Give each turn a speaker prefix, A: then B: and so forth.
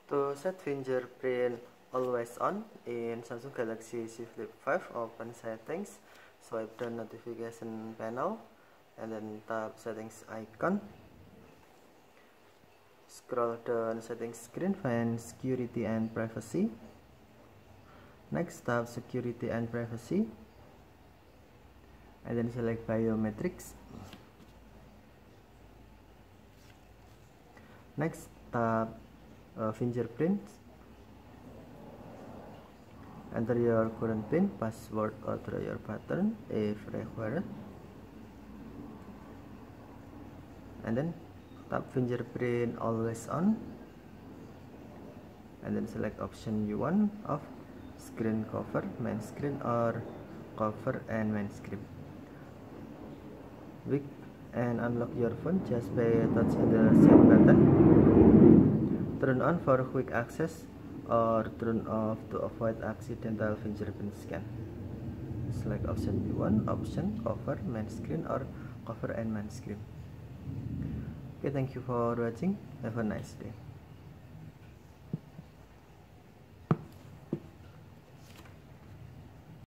A: To set fingerprint always on in Samsung Galaxy Z Flip 5, open settings, swipe down notification panel, and then tap settings icon. Scroll down settings screen, find security and privacy. Next, tap security and privacy, and then select biometrics. Next, tap fingerprint. Enter your current PIN, password, or try your pattern if required, and then tap fingerprint always on, and then select option you want of screen cover, main screen, or cover and main screen. Wick and unlock your phone just by touching the same button. Turn on for quick access or turn off to avoid accidental fingerprint scan. Select option you want, option cover, main screen, or cover and main screen. Okay, thank you for watching. Have a nice day.